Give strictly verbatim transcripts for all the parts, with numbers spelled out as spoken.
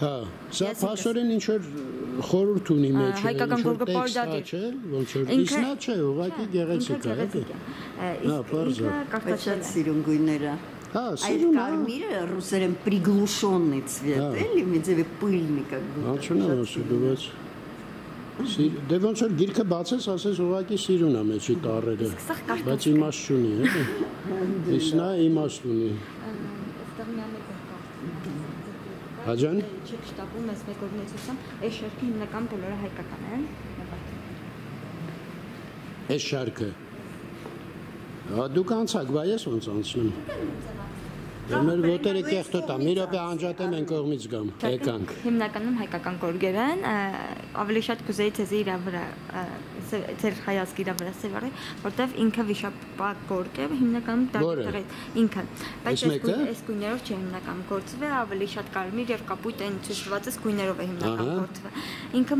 Հա, սա փաստորեն ինչ որ խորհուրդ ունի մեջ, հայկական գորգը պարդատիր, չէ, ոնց որ իսնա չէ, ուղղակի գեղեցիկ է, ինքը կարծացել է սիրուն գույները։ Հա, Այդ կարմիրը ռուսերեն приглушенный цвет, էլի, մեծևի пыльный как бы։ Ալչունը ասում Դե ոնց որ գիրքը բացես, ասես ուղղակի սիրուն է մեջի տառերը, բայց իմաստ չունի, էլի։ Իսնա իմաստ ունի։ Հաջան։ Չեք շտապում ես մեկ օրնեցությամբ, այս շարքը հիմնական բոլորը հայկական են։ Այս շարքը։ Հա դուք անցակ, բա ես ոնց անցնում։ Մեր ոտերը կեղտոտ է, մի րոպե անջատեմ են կողմից գամ, եկանք։ Հիմնականում հայկական գորգեր են, ավելի շատ կուզեի ձեզ իրա վրա, ձեր հայացք իրա վրա սևարի, որտև ինքը վիշապակ գորգ է, հիմնականում դարձել ինքը, բայց այս գույներով չէ հիմնականում գործվել, ավելի շատ կարմիր և կապույտ են ցույցված այս գույներով է հիմնականում գործվել, ինքը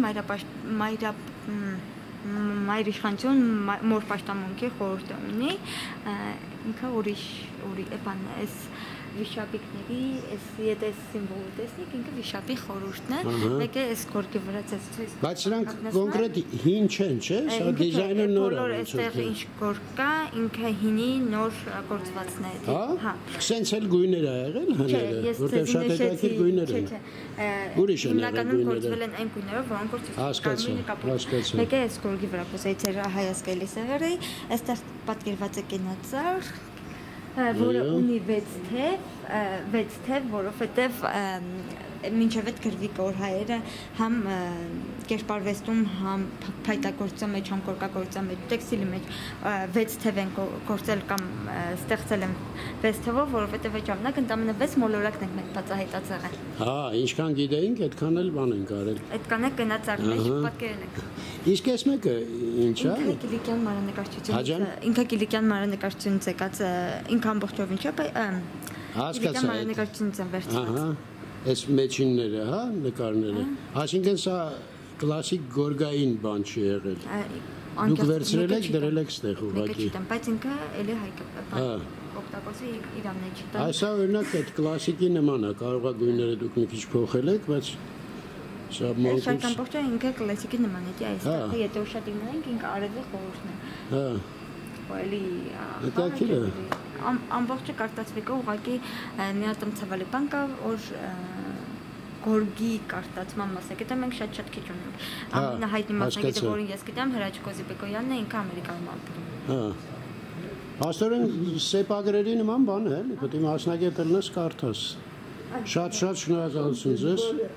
մայր իշխանություն, մոր պաշտամունքի խորհուրդ ունի, ինքը ուրիշ, այս վիշապիկների, եթե այս սիմվոլը տեսնիք, ինքը վիշապի խորհուրդն է, մեկ է այս գորգի վրա ցույց տալիս։ Բայց սրանք կոնկրետ հին չեն, չէ՞, սա դիզայնը նոր է։ Բոլոր այստեղ ինչ գորգ կա, ինքը հինի նոր գործվածն է։ Հա։ Սենց էլ գույներ ա եղել հները, որտեղ շատ հետաքրքիր գույներ են։ Ուրիշ են եղել հիմնականում գործվել են այն գույներով, որոնք գործել մեկ է այս գորգի վրա կուզեի ձեր հայացքը էլի սևեռեի, այստեղ պատկերված է կենացար, որը ունի վեց թև, վեց թև, որովհետև մինչև այդ գրվի կոր հայերը համ կերպարվեստում, համ փայտագործության մեջ, համ կորկագործության մեջ, տեքստիլի մեջ վեց թև են գործել կամ ստեղծել են վեց թևով, որովհետև այդ ժամանակ ընդամենը վեց մոլորակն ենք մենք բացահայտած եղել։ Հա, ինչքան գիտեինք, այդքան էլ բան ենք արել։ Այդքան է կենացարի մեջ պատկերել ենք։ Իսկ այս մեկը ինչ է։ Ինքը Կիլիկյան մանրանկարչությունից, ինքը Կիլիկյան մանրանկարչությունից եկած, ինքը ամբողջովին չէ, Կիլիկյան մանրանկարչությունից են վերցված։ Այս մեջինները, հա, նկարները։ Այսինքն սա կլասիկ գորգային բան չի եղել։ Դուք վերցրել եք, դրել եք ստեղ ուղղակի։ Բայց ինքը էլի հայկական օգտագործի իրան մեջ։ Այսա օրինակ այդ կլասիկի նման է, կարող է գույները դուք մի քիչ փոխել եք, բայց սա մոտ Շատ ամբողջը ինքը կլասիկի նման է, այստեղ եթե ուշադիր ունենք, ինքը արևի խորհուրդն է։ Հա։ Էլի հետաքրքիր է։ Ամբողջը կարտացվի կա ուղղակի մի հատ ցավալի բան կա, որ գորգի կարտացման մասը գիտեմ մենք շատ-շատ քիչ ունենք։ Ամենահայտնի մասնագետը, որին ես գիտեմ, Հրաչ Կոզիպեկոյանն է, ինքը ամերիկանում ապրում։ Հա։ Աստորեն սեպագրերի նման բան է, էլի, պետք է մասնագետ լինես կարդաս։ Շատ-շատ շնորհակալություն ձեզ։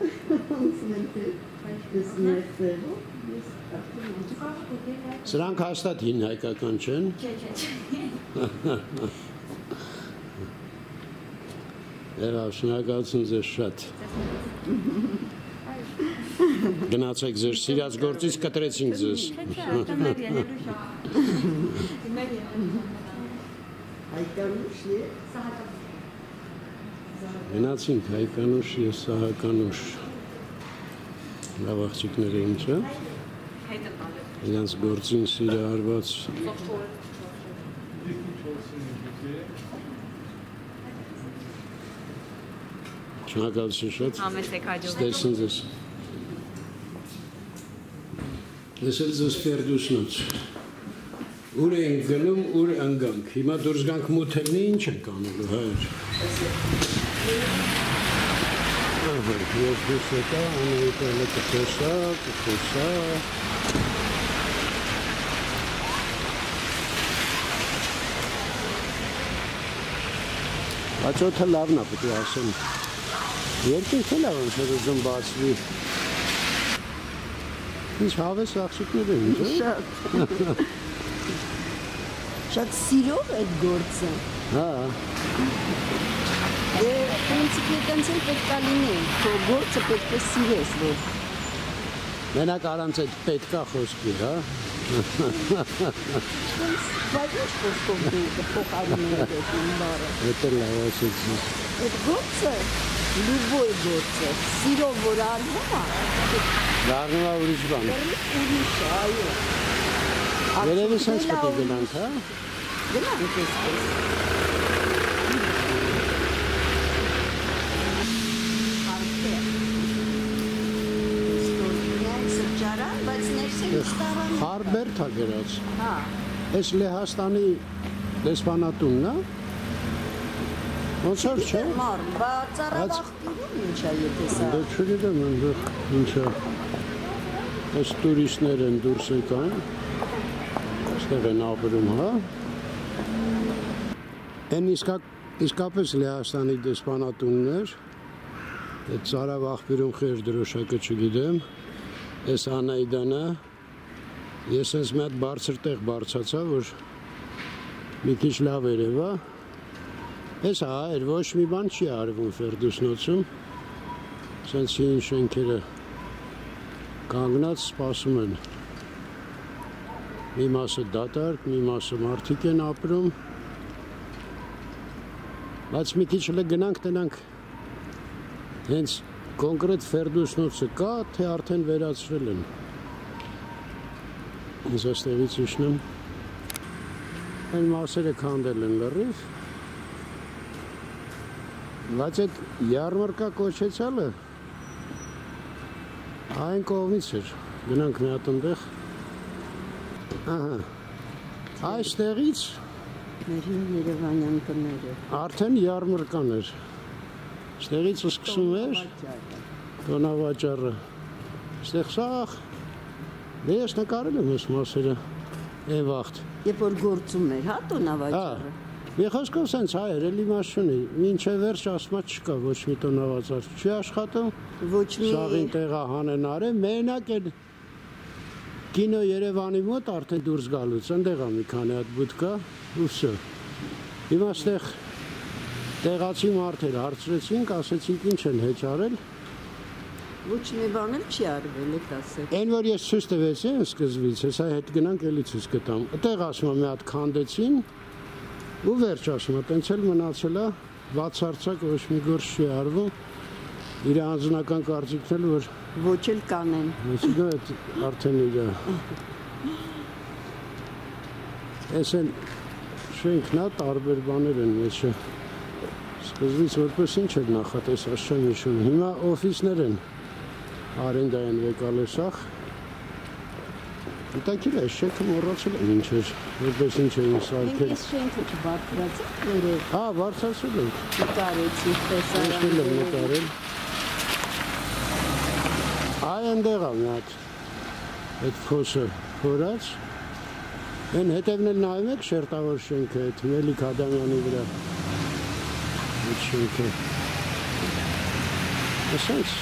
Սրանք հաստատ հին հայկական չեն։ Չէ, չէ, չէ։ Երավ, շնորհակալություն ձեզ շատ։ Գնացեք ձեր սիրած գործից կտրեցինք ձեզ։ Գնացինք հայկանուշ և սահականուշ։ Լավ աղջիկներ էին, չէ՞։ Իրանց գործին սիրահարված։ Շնորհակալություն շատ։ Ստեսին ձեզ։ Ես էլ ձեզ Ֆերդուսնոց։ Ուր ենք գնում, ուր ընգանք։ Հիմա դուրս գանք մութելնի, ինչ ենք անելու, հայր։ Ես դուրս եկա, անհետելը կխոսա, կխոսա։ Բայց օդը լավն է, պետք է ասեմ։ Երկինք է լավ ոնց որ ուզում բացվի։ Ինչ հավես աղջիկներ են, չէ՞։ Շատ։ Շատ սիրով այդ գործը։ Հա։ Դե պրինցիպի տենց էլ պետք է լինի, քո գործը պետք է սիրես, որ։ Մենակ առանց այդ պետքա խոսքի, հա։ Բայց ոչ խոսքով դու փոխարինում ես այդ բառը։ Դա լավ ասեցի։ Այդ գործը, լուբոյ գործը, սիրով որ արվում է։ Դառնում է ուրիշ բան։ Ուրիշ, այո։ Երևի սենց պետք է գնանք, հա։ Գնանք այսպես։ Խարբերտ է գրած։ Հա։ Այս Լեհաստանի դեսպանատունն է։ Ոնց որ չէ։ Մար, բա ծառավախտիրում ինչ է եթե սա։ Դե չգիտեմ այնտեղ ինչ է։ Այս տուրիստներ են դուրս եկան։ Այստեղ են ապրում, հա։ Այն իսկապես Լեհաստանի դեսպանատունն էր։ Այդ ծառավախտիրում խեր դրոշակը չգիտեմ։ Այս Անայդանը ես ես մի հատ բարձր տեղ բարձացա, որ մի քիչ լավ երևա։ Այս հա, էր ոչ մի բան չի արվում Ֆերդուսնոցում։ Սենց հին շենքերը կանգնած սպասում են։ Մի մասը դատարկ, մի մասը մարդիկ են ապրում։ Բայց մի քիչ հլը գնանք տնանք հենց կոնկրետ Ֆերդուսնոցը կա, թե արդեն վերացրել են։ Ես այստեղից իջնեմ։ Այն մասերը քանդել են լրիվ։ Բայց այդ յարմարկա կոչեցյալը այն կողմից էր։ Գնանք մի հատ այնտեղ։ Ահա։ Այստեղից մեր երևանյան կները։ Արդեն յարմարկան էր։ Այստեղից սկսում էր տոնավաճառը։ Այստեղ սաղ ես նկարել եմ այս մասերը այն վաղտ։ Երբ որ գործում էր, հա, տոնավաճառը։ Մի խոսքով սենց հայեր էլի մաս չունի, մինչև վերջ ասված չկա ոչ մի տոնավաճառ, չի աշխատում, ոչ մի սաղին տեղա հանեն արել, մենակ էլ կինո Երևանի մոտ արդեն դուրս գալուց, ընդեղ է մի քանի հատ բուտկա, ու վсё։ Հիմա այստեղ տեղացի մարդեր հարցրեցինք, ասեցինք ինչ են հեչ արել։ Ոչ մի բան էլ չի արվել, այդ ասել։ Այն որ ես ցույց տվեցի սկզբից, հեսա հետ գնանք էլի ցույց կտամ։ Այդտեղ ասում եմ մի հատ քանդեցին։ Ու վերջ ասում, տենց էլ մնացել է, բացարձակ ոչ մի գործ չի արվում, իր անձնական կարծիքն էլ, որ ոչ էլ կանեն։ Այսինքն այդ արդեն իր Այս են շենքն է, տարբեր բաներ են մեջը։ Սկզբից որպես ինչ էր նախատեսած չեմ հիշում, հիմա օֆիսներ են, արենդա են եկալ է սաղ։ Հետաքրքիր է, շենքը մոռացել եմ ինչ էր, որպես ինչ էին սարքել։ Մենք այս շենքը չբարձրացինք վերև։ Հա, բարձրացել ենք։ Նկարեցինք տեսարանը։ Նկարել եմ նկարել։ Այ այնտեղ է մի հատ այդ փոսը փորած։ Այն հետևն էլ նայում եք շերտավոր շենքը, այդ Մելիք Ադամյանի վրա։ Այդ շենքը։ Ասենց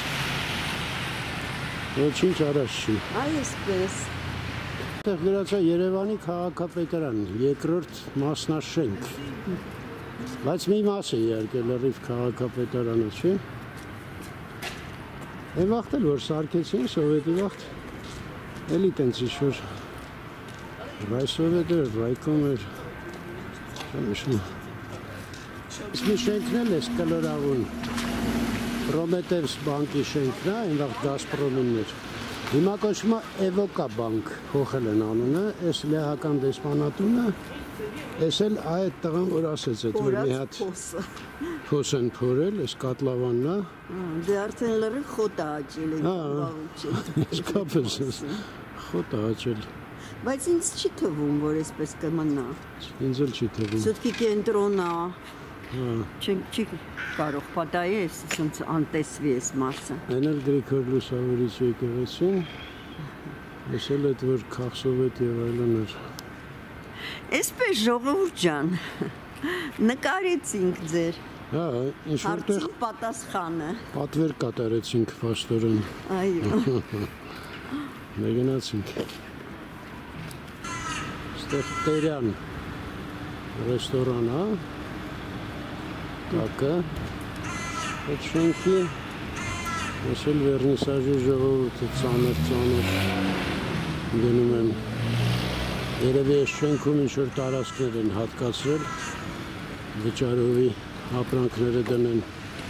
ոչինչ արած չի։ Այ այսպես։ Այդտեղ գրած է Երևանի քաղաքապետարան, երկրորդ մասնաշենք։ Բայց մի մաս է իհարկե լրիվ քաղաքապետարանը, չի։ Այն վաղտ էլ որ սարքեցին, սովետի վաղտ, էլի տենց ինչ-որ ռայսովետ էր, ռայկոմ էր, չեմ հիշում։ Իսկ մի շենքն էլ ես կլորաղուն, Պրոմետևս բանկի շենքն է, այն վաղտ Գազպրոմին էր։ Հիմա կոչվում է Էվոկա բանկ, փոխել են անունը, այս լեհական դեսպանատունը, այս էլ այդ տղան որ ասեց այդ որ մի հատ փոս են փորել, այս կատլավանն է։ Դե արդեն լրիվ խոտ է աճել են բաղուճել։ Իսկապես խոտ է աճել։ Բայց ինձ չի թվում, որ այսպես կմնա։ Ինձ էլ չի թվում։ Սուտքի կենտրոն է։ Չի կարող պատահի էս սենց անտեսվի էս մասը։ Այն էլ Գրիգոր Լուսավորից եկեղեցին, ես էլ այդ որ քաղսովետ և այլն էր։ Այսպես ժողովուրդ ջան, նկարեցինք ձեր հարցին պատասխանը։ Պատվեր կատարեցինք պաստորեն։ Այո։ Մեգնացինք։ Ստեղ Տերյան ռեստորան է։ Տակը, այդ շենքի, ես էլ վերնիսաժի ժողովուրդը ծանր-ծանր գնում եմ, երևի այս շենքում ինչ-որ տարածքներ են հատկացրել, վճարովի ապրանքները դնեն։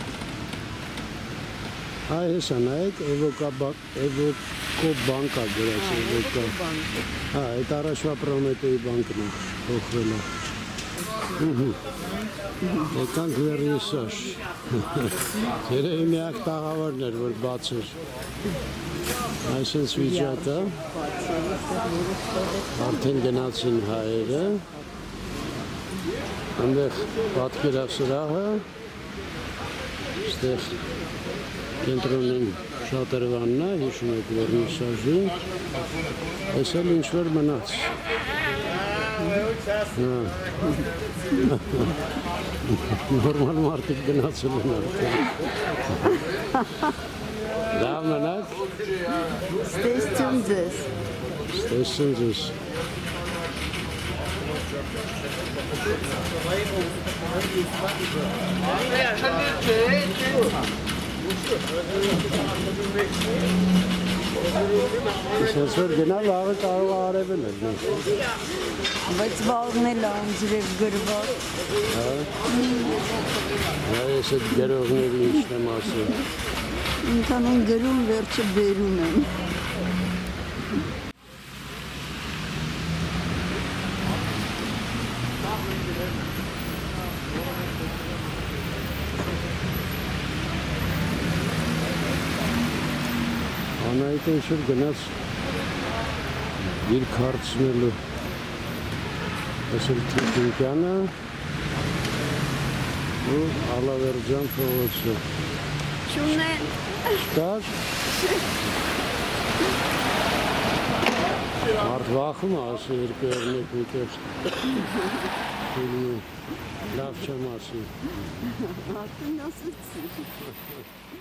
Այ հեսա նայեք, Էվոկո բանկ է գրած, Էվոկա։ Հա, այդ առաջվա Պրոմետեի բանկն է, փոխվել է։ Եկանք վերնիսաժ։ Երևի միակ տաղավարն էր, որ բաց էր։ Այսպես վիճակը։ Արդեն գնացին հայերը։ Այնտեղ պատկերասրահը, այստեղ կենտրոնին շատրվանն է, հիշում եք վերնիսաժի, այս էլ ինչ-որ մնաց։ Նորմալ մարդիկ գնացել են արդեն։ Լավ մնաք։ Ստեսություն ձեզ։ Ստեսություն ձեզ։ Այսպես որ գնալ աղը կարող արևել էր։ Բայց վաղն էլ անձրև գրված։ Այս այդ գրողների ինչն եմ ասել։ Ընդհանեն գրում վերջը բերում են։ Անայիտ ինչ-որ գնաց իր քարծնելու ասել Թիկինկյանը ու Ալավերջան փողոցը։ Չունեն։ Չկար։ Մարդ վախում է ասի երկու երնեք մի տեղ լավ չեմ ասի։ Արդեն ասեցի։